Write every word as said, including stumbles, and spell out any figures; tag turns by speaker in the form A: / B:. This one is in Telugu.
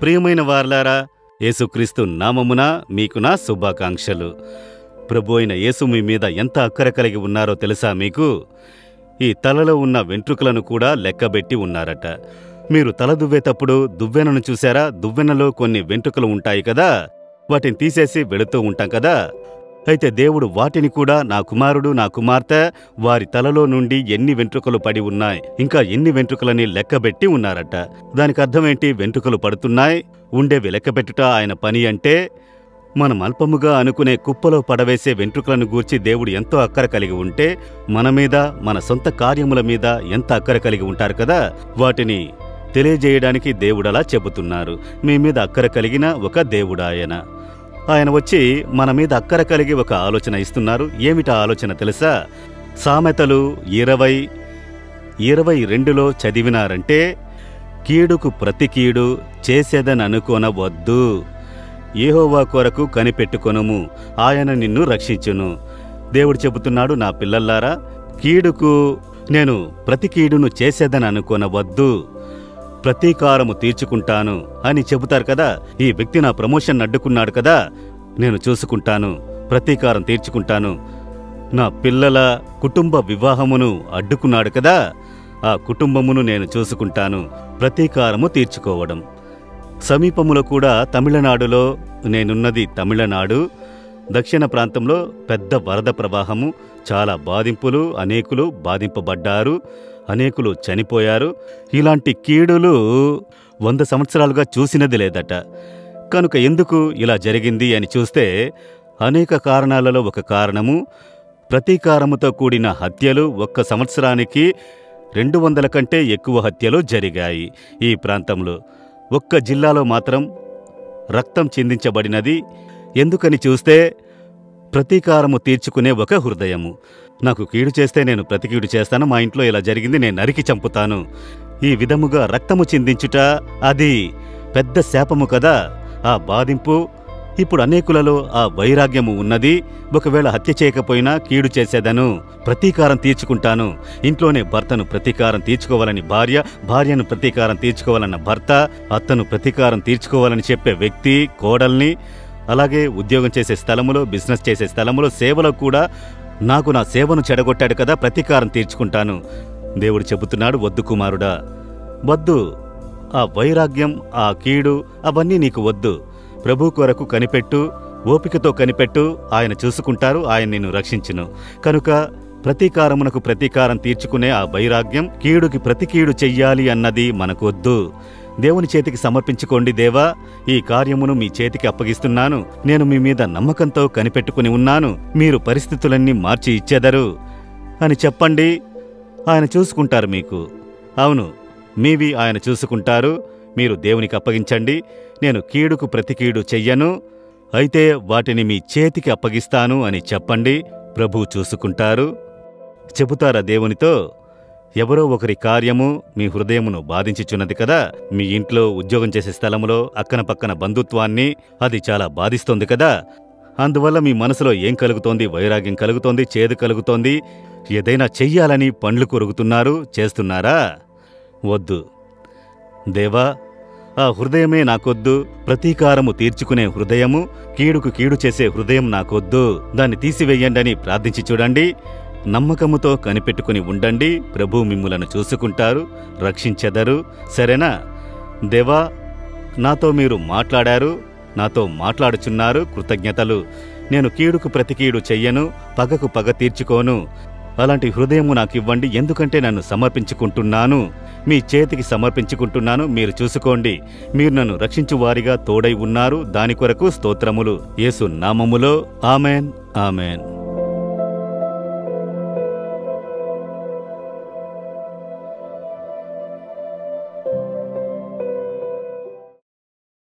A: ప్రియమైన వారలారా, యేసుక్రీస్తు నామమున మీకు నా శుభాకాంక్షలు. ప్రభు అయిన యేసు మీ మీద ఎంత అక్కర కలిగి ఉన్నారో తెలుసా మీకు? ఈ తలలో ఉన్న వెంట్రుకలను కూడా లెక్కబెట్టి ఉన్నారట. మీరు తల దువ్వేటప్పుడు దువ్వెనను చూశారా? దువ్వెనలో కొన్ని వెంట్రుకలు ఉంటాయి కదా, వాటిని తీసేసి వెళుతూ ఉంటాం కదా. అయితే దేవుడు వాటిని కూడా, నా కుమారుడు నా కుమార్తె వారి తలలో నుండి ఎన్ని వెంట్రుకలు పడి ఉన్నాయి, ఇంకా ఎన్ని వెంట్రుకలని లెక్కబెట్టి ఉన్నారట. దానికి అర్థమేంటి? వెంట్రుకలు పడుతున్నాయి, ఉండేవి లెక్కబెట్టుట ఆయన పని అంటే, మనం అల్పముగా అనుకునే కుప్పలో పడవేసే వెంట్రుకలను గూర్చి దేవుడు ఎంతో అక్కర కలిగి ఉంటే, మన మీద, మన సొంత కార్యముల మీద ఎంత అక్కర కలిగి ఉంటారు కదా. వాటిని తెలియజేయడానికి దేవుడలా చెబుతున్నారు. మీ మీద అక్కర కలిగిన ఒక దేవుడాయన. ఆయన వచ్చి మన మీద అక్కర కలిగి ఒక ఆలోచన ఇస్తున్నారు. ఏమిటా ఆలోచన తెలుసా? సామెతలు ఇరవై ఇరవై రెండులో చదివినారంటే, కీడుకు ప్రతి కీడు చేసేదననుకొనవద్దు, యెహోవా కొరకు కనిపెట్టుకొనుము, ఆయన నిన్ను రక్షించును. దేవుడు చెబుతున్నాడు, నా పిల్లల్లారా, కీడుకు నేను ప్రతి కీడును చేసేదని అనుకొనవద్దు, ప్రతీకారము తీర్చుకుంటాను అని చెబుతారు కదా. ఈ వ్యక్తి నా ప్రమోషన్ అడ్డుకున్నాడు కదా, నేను చూసుకుంటాను, ప్రతీకారం తీర్చుకుంటాను. నా పిల్లల కుటుంబ వివాహమును అడ్డుకున్నాడు కదా, ఆ కుటుంబమును నేను చూసుకుంటాను, ప్రతీకారము తీర్చుకోవడం. సమీపములో కూడా తమిళనాడులో, నేనున్నది తమిళనాడు, దక్షిణ ప్రాంతంలో పెద్ద వరద ప్రవాహము, చాలా బాధింపులు, అనేకులు బాధింపబడ్డారు, అనేకులు చనిపోయారు. ఇలాంటి కీడులు వంద సంవత్సరాలుగా చూసినది లేదట. కనుక ఎందుకు ఇలా జరిగింది అని చూస్తే, అనేక కారణాలలో ఒక కారణము, ప్రతీకారముతో కూడిన హత్యలు. ఒక్క సంవత్సరానికి రెండు వందల కంటే ఎక్కువ హత్యలు జరిగాయి ఈ ప్రాంతంలో. ఒక్క జిల్లాలో మాత్రం రక్తం చిందించబడినది. ఎందుకని చూస్తే, ప్రతీకారము తీర్చుకునే ఒక హృదయము. నాకు కీడు చేస్తే నేను ప్రతి కీడు చేస్తాను, మా ఇంట్లో ఇలా జరిగింది, నేను నరికి చంపుతాను. ఈ విధముగా రక్తము చిందించుట అది పెద్ద శాపము కదా. ఆ బాధింపు, ఇప్పుడు అనేకులలో ఆ వైరాగ్యము ఉన్నది. ఒకవేళ హత్య చేయకపోయినా కీడు చేసేదను, ప్రతీకారం తీర్చుకుంటాను. ఇంట్లోనే భర్తను ప్రతీకారం తీర్చుకోవాలని భార్య, భార్యను ప్రతీకారం తీర్చుకోవాలన్న భర్త, అత్తను ప్రతీకారం తీర్చుకోవాలని చెప్పే వ్యక్తి కోడల్ని, అలాగే ఉద్యోగం చేసే స్థలములో, బిజినెస్ చేసే స్థలములో, సేవలో కూడా, నాకు నా సేవను చెడగొట్టాడు కదా, ప్రతీకారం తీర్చుకుంటాను. దేవుడు చెబుతున్నాడు, వద్దు కుమారుడా, వద్దు. ఆ వైరాగ్యం, ఆ కీడు, అవన్నీ నీకు వద్దు. ప్రభు కొరకు కనిపెట్టు, ఓపికతో కనిపెట్టు, ఆయన చూసుకుంటారు, ఆయన నిన్ను రక్షించును. కనుక ప్రతీకారమునకు ప్రతీకారం తీర్చుకునే ఆ వైరాగ్యం, కీడుకి ప్రతి కీడు చెయ్యాలి అన్నది మనకొద్దు. దేవుని చేతికి సమర్పించుకోండి. దేవా, ఈ కార్యమును మీ చేతికి అప్పగిస్తున్నాను, నేను మీ మీద నమ్మకంతో కనిపెట్టుకుని ఉన్నాను, మీరు పరిస్థితులన్నీ మార్చి ఇచ్చెదరు అని చెప్పండి. ఆయన చూసుకుంటారు మీకు. అవును, మీవి ఆయన చూసుకుంటారు. మీరు దేవునికి అప్పగించండి. నేను కీడుకు ప్రతి కీడు చెయ్యను, అయితే వాటిని మీ చేతికి అప్పగిస్తాను అని చెప్పండి. ప్రభువు చూసుకుంటారు. చెబుతారా దేవునితో? ఎవరో ఒకరి కార్యము మీ హృదయమును బాధించుచున్నది కదా. మీ ఇంట్లో, ఉద్యోగం చేసే స్థలములో, అక్కన పక్కన బంధుత్వాన్ని అది చాలా బాధిస్తోంది కదా. అందువల్ల మీ మనసులో ఏం కలుగుతోంది? వైరాగ్యం కలుగుతోంది, చేదు కలుగుతోంది. ఏదైనా చెయ్యాలని పండ్లు కొరుకుతున్నారు, చేస్తున్నారా? వద్దు. దేవా, ఆ హృదయమే నాకొద్దు. ప్రతీకారము తీర్చుకునే హృదయము, కీడుకు కీడు చేసే హృదయం నాకొద్దు. దాన్ని తీసివేయండని ప్రార్థించి చూడండి. నమ్మకముతో కనిపెట్టుకుని ఉండండి. ప్రభు మిమ్ములను చూసుకుంటారు, రక్షించెదరు. సరేనా? దేవా, నాతో మీరు మాట్లాడారు, నాతో మాట్లాడుచున్నారు, కృతజ్ఞతలు. నేను కీడుకు ప్రతి కీడు చెయ్యను, పగకు పగ తీర్చుకోను. అలాంటి హృదయము నాకివ్వండి, ఎందుకంటే నన్ను సమర్పించుకుంటున్నాను, మీ చేతికి సమర్పించుకుంటున్నాను. మీరు చూసుకోండి. మీరు నన్ను రక్షించువారిగా తోడై ఉన్నారు. దాని కొరకు స్తోత్రములు. యేసు నామములో ఆమెన్, ఆమెన్.